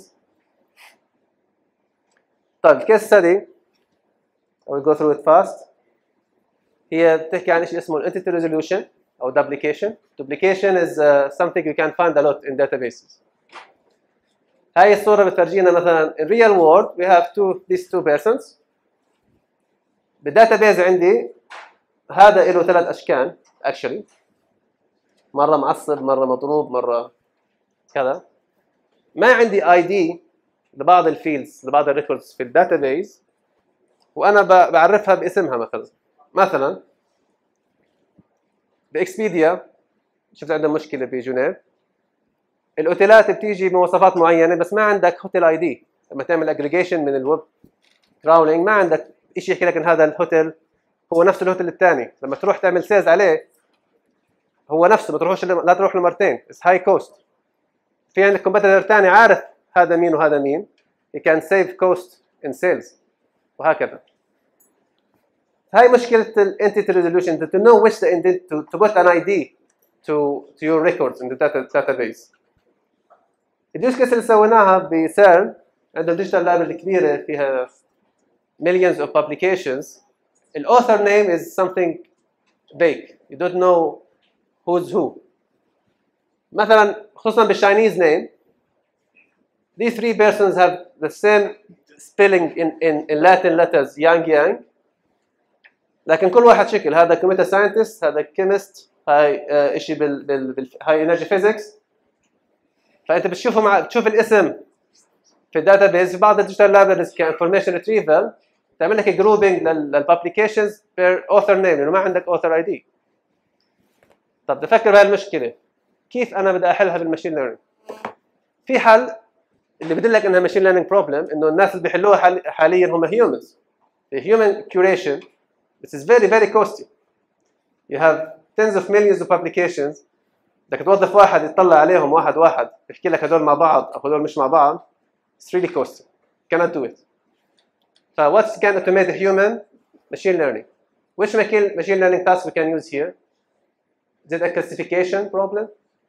طيب الكيس study I will go through it fast. هي بتحكي عن شيء اسمه entity resolution أو duplication. Duplication is uh, something you can find a lot in databases. هاي الصورة بتفرجينا مثلا in real world we have two these two persons. بالdatabase عندي هذا له ثلاث أشكال actually. مرة معصب، مرة مضروب، مرة كذا. ما عندي آي دي لبعض الفيلدز لبعض الريكوردز في الداتابيز وأنا بعرفها باسمها مثلا. مثلا بإكسبيديا شفت عندنا مشكلة بجنيف. الأوتيلات بتيجي بمواصفات معينة بس ما عندك هوتيل آي دي. لما تعمل أجريجيشن من الويب كراولينج ما عندك شيء يحكي لك إن هذا الهوتيل هو نفس الهوتيل الثاني. لما تروح تعمل سيلز عليه هو نفسه ما تروحش لا تروح له مرتين. It's high cost. في عندك كومبيتيتور ثاني عارف هذا مين وهذا مين. You can save cost in sales وهكذا. هاي مشكلة ال entity resolution to know which the to, to put an I D to to your records in the data database. اليوز كيس اللي سويناها بسيرن عندهم ديجيتال لايبرري كبيرة فيها millions of publications. The author name is something vague. You don't know who who's who. مثلا خصوصا بالchinese name, these three persons have the same spelling in in, in Latin letters yang yang, لكن كل واحد شكل. هذا computer scientist, هذا chemist, هاي uh, شيء بال بال بال هاي energy physics. فانت بتشوفه مع بتشوف الاسم في الداتابيز. في بعض الديجيتال لايبريز كانفورميشن ريتريفل تعمل لك جروبينج للببليكيشنز بير اوثر نيم لانه ما عندك اوثر اي دي. طب بدي افكر بهاي المشكله كيف انا بدي احلها بالماشين ليرنينج. في حل اللي بدلك انها ماشين ليرنينج بروبلم، انه الناس اللي بيحلوها حال حاليا هم هيومنز. الهيومن كيوريشن this is very very costly. You have tens of millions of publications. بدك توظف واحد يطلع عليهم واحد واحد يحكي لك هدول مع بعض او هدول مش مع بعض. It's really costly. Cannot do it. So what can automate a human? Machine learning. Which machine learning task we can use here? Is it a classification problem?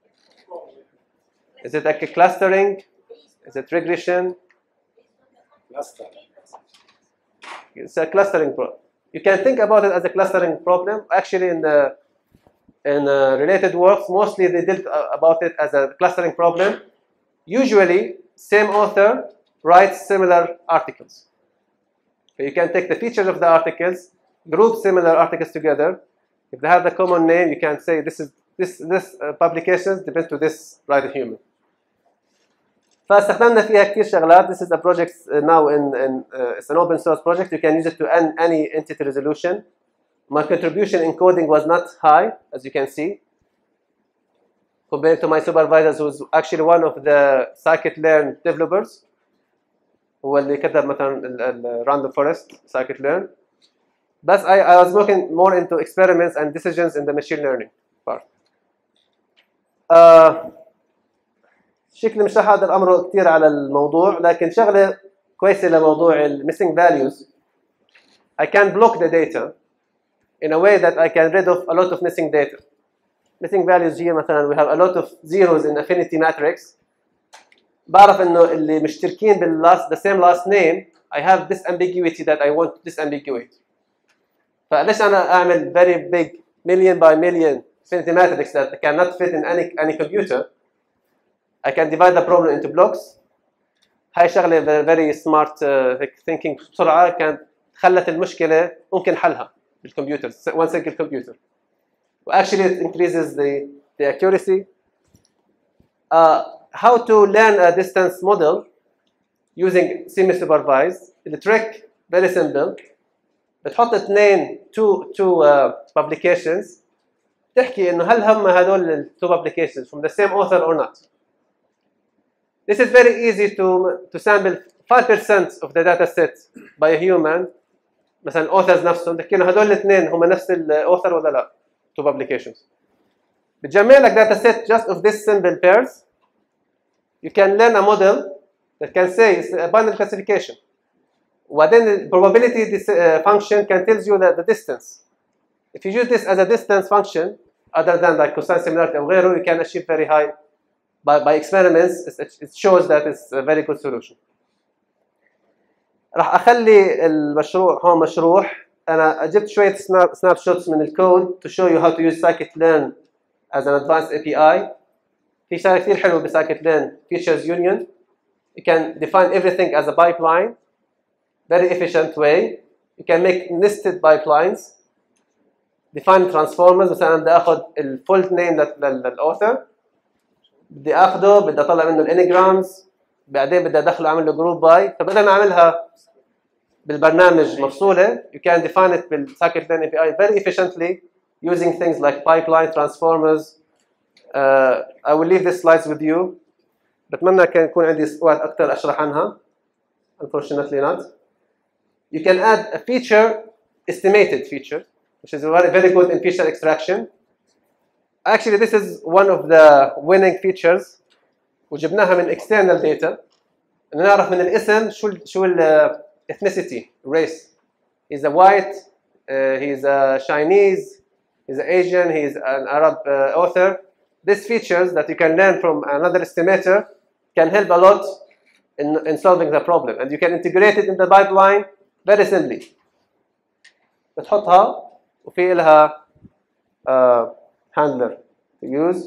Is it like a clustering? Is it regression? Clustering. It's a clustering problem. You can think about it as a clustering problem. Actually, in the in uh, related works, mostly they did uh, about it as a clustering problem. Usually, same author writes similar articles. So you can take the features of the articles, group similar articles together. If they have the common name, you can say this is this this uh, publications depend to this right human. فاستخدمنا فيها كثير شغلات. This is a project uh, now in, in uh, it's an open source project. You can use it to end any entity resolution. My contribution in coding was not high, as you can see, compared to my supervisors, who's actually one of the scikit-learn developers. هو اللي كتب مثلا ال random forest scikit-learn. But I, I was looking more into experiments and decisions in the machine learning part. Uh, شكلي مش رح اقدر امر كثير على الموضوع، لكن شغله كويسه لموضوع ال missing values. I can block the data in a way that I can rid of a lot of missing data. Missing values here مثلا we have a lot of zeros in affinity matrix. بعرف انه اللي مشتركين بال last the same last name I have this ambiguity that I want to disambiguate. فليش انا اعمل very big million by million affinity matrix that cannot fit in any any computer. I can divide the problem into blocks. هاي شغله very smart uh, thinking بسرعه كانت خلت المشكله ممكن حلها بالكمبيوتر one single computer. Actually it increases the the accuracy. Uh, how to learn a distance model using semi-supervised. The trick very simple. بتحط اثنين two two uh, publications تحكي انه هل هم هذول ال two publications from the same author or not. This is very easy to to sample five percent of the data set by a human. مثلا authors نفسهم تحكي له هذول الاثنين هم نفس الاوثر ولا لا. two publications. بتجمع لك data set just of this simple pairs. You can learn a model that can say it's a binary classification. وبعدين the probability this, uh, function can tell you the, the distance. If you use this as a distance function, other than like cosine similarity or غيره, you can achieve very high. By, by experiments, it shows that it's a very good solution. راح أخلي المشروع هون مشروح. أنا جبت شوية snap shots من الكود to show you how to use scikit-learn as an advanced A P I. في شغلة كثير حلوة ب scikit-learn features union. You can define everything as a pipeline, very efficient way. You can make nested pipelines. Define transformers. مثلا بدي آخذ ال full name للauthor. بدي آخذه بدي أطلع منه الانيجرامز. بعدين بدي أدخله أعمل له جروب باي. فبدل ما أعملها بالبرنامج مفصولة, you can define it بال scikit-learn A P I very efficiently using things like pipeline, transformers. Uh, I will leave these slides with you. بتمنى كان يكون عندي وقت أكثر أشرح عنها. Unfortunately not. You can add a feature, estimated feature, which is very, very good in feature extraction. Actually, this is one of the winning features. وجبناها من external data. إن نعرف من الاسم شو شو ال ethnicity, race. He's a white, uh, he's a Chinese, he's an Asian, he's an Arab uh, author. These features that you can learn from another estimator can help a lot in, in solving the problem. And you can integrate it in the pipeline very simply. بتحطها وفي لها uh, handler to use.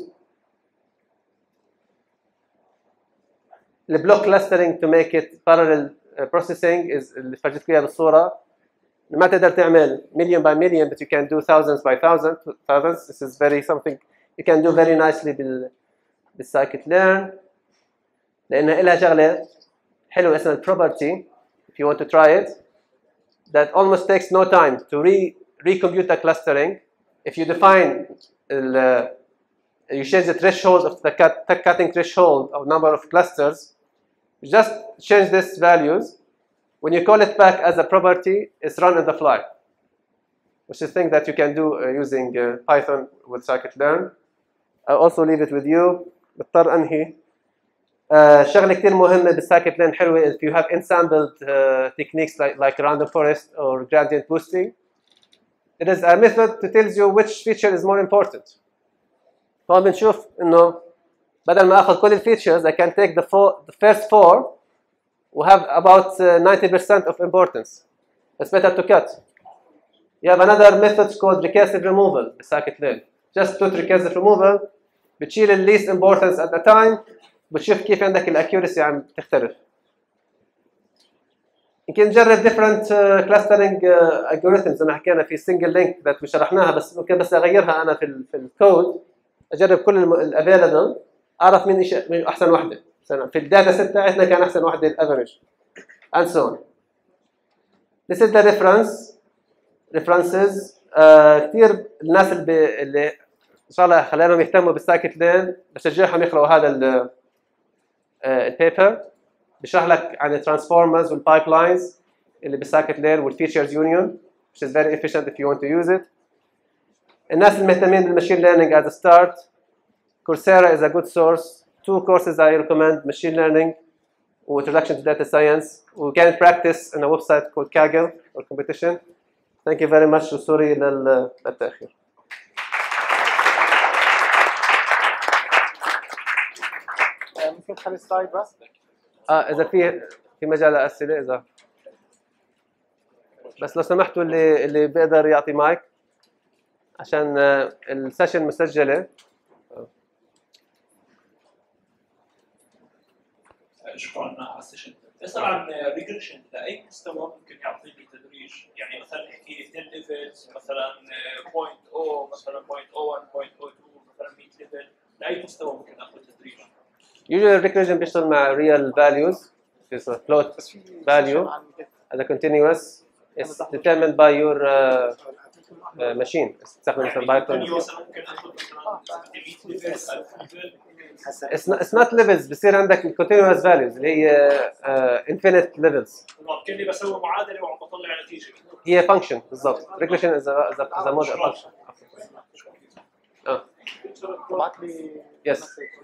The block clustering to make it parallel uh, processing is اللي فرجيتكم اياها بالصورة. ما تقدر تعمل million by million, but you can do thousands by thousands. thousands. This is very something you can do very nicely بال بالscikit-learn. لأنها لها شغلة حلوة اسمها property. If you want to try it, that almost takes no time to re recompute the clustering. If you define the, you change the threshold of the cut, the cutting threshold of number of clusters, you just change these values. When you call it back as a property, it's run on the fly, which is a thing that you can do uh, using uh, Python with scikit-learn. I'll also leave it with you. بضطر أنهي. Uh, شغلة كتير مهمة بالسايكت-learn حلوة if you have ensembled uh, techniques like, like random forest or gradient boosting. It is a method to tell you which feature is more important. فهون بنشوف إنه بدل ما آخذ كل الفيتشرز I can take the, four, the first four we have about uh, ninety percent of importance. It's better to cut. You have another method called recursive removal بالسايكت-learn. Just put recursive removal بتشيل ال least importance at the time. بتشوف كيف عندك الاكيورسي عم تختلف. يمكن نجرب different uh, clustering uh, algorithms زي ما حكينا في single link that شرحناها, بس ممكن بس اغيرها انا في ال في الكود, اجرب كل الافيلبل اعرف مين مين احسن وحده. في الداتا سيت تاعتنا كان احسن وحده الافريج and so on. This is the reference references. uh, كثير الناس اللي, اللي ان شاء الله خليناهم يهتموا بالسايكت-learn بشجعهم يقراوا هذا ال البيبر. بشرح لك عن الترانسفورمرز والبايبلاينز اللي بالسايكت-learn والفيتشرز يونيون, which is very efficient if you want to use it. الناس المهتمين بالماشين ليرنينج as a start, Coursera is a good source. Two courses I recommend: machine learning or introduction to data science. We can practice on a website called Kaggle or competition. Thank you very much. وسوري للتأخير. ممكن تخلي سلايد بس؟ اه اذا في في مجال لاسئله اذا بس لو سمحتوا اللي اللي بيقدر يعطي مايك عشان السيشن مسجله. شكرا على السيشن. اسال عن ريجريشن لاي مستوى ممكن يعطي لي تدريج، يعني مثلا احكي عشرة ليفلز، مثلا صفر فاصلة صفر مثلا صفر فاصلة واحد صفر فاصلة اثنين مثلا مية ليفل، لاي مستوى ممكن اخذ تدريج؟ Usually regression بيشتغل مع real values. It's a float value as a continuous. It's determined by your uh, uh, machine. تستخدم مثلا بايثون. It's not, it's not levels. بصير عندك continuous values اللي هي uh, infinite levels. كأني بسوي معادلة وعم بطلع نتيجة. هي function بالضبط. Regression is a is a, is a model function. اه. Yes.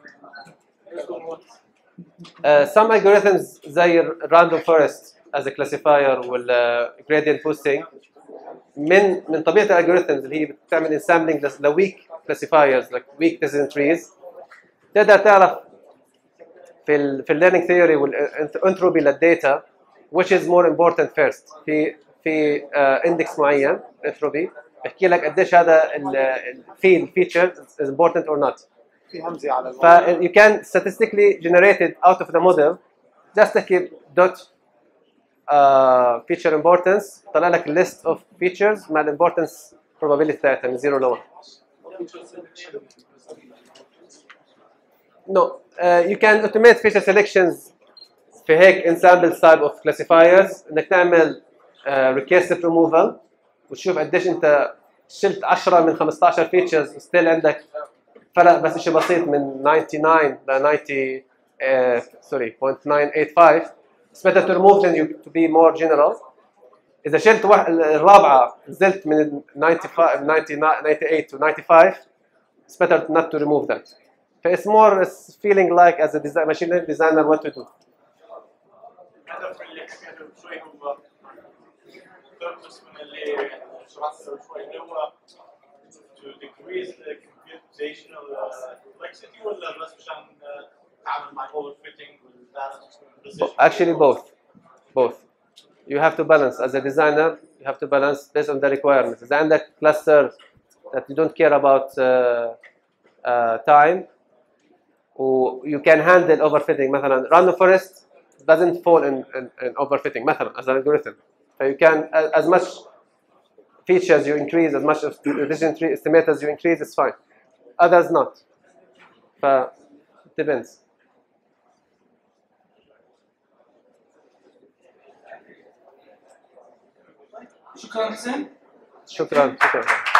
Uh, some algorithms زي random forest as a classifier وال uh, gradient boosting من من طبيعة الالجوريثمز اللي هي بتعمل sampling ل weak classifiers like weak decision trees. تقدر تعرف في ال في learning theory والانتروبي للداتا which is more important first. في في uh, index معين entropy بحكي لك قديش هذا الفيلد feature is important or not. في همزة على ف you can statistically generate it out of the model. just تحكي dot uh, feature importance طلع لك list of features مع importance probability بتاعتها من zero ل one. No, uh, you can automate feature selections في هيك ensemble type of classifiers. انك تعمل uh, recursive removal وتشوف قديش انت شلت عشرة من خمستاشر features وستيل عندك فرق بس شيء بسيط من ninety-nine ل ninety uh, sorry zero point nine eight five. It's better to remove than you to be more general. إذا شلت واحد الرابعة نزلت من ninety-five ninety-eight to ninety-five. It's better not to remove that. It's more it's feeling like as a design, machine learning designer what to do. هذا في اللي حكيته شوي هو purpose من اللي شرحته شوي اللي هو to decrease the computational complexity ولا بس عشان تعامل مع overfitting والbalance. Actually both, both. You have to balance as a designer. You have to balance based on the requirements. إذا عندك cluster that you don't care about uh, uh, time و you can handle overfitting. مثلا random forest doesn't fall in, in, in overfitting مثلا as an algorithm. So you can as much features you increase, as much of decision tree estimators you increase, it's fine. Others not. ف it depends. شكرا حسين. شكرا شكرا.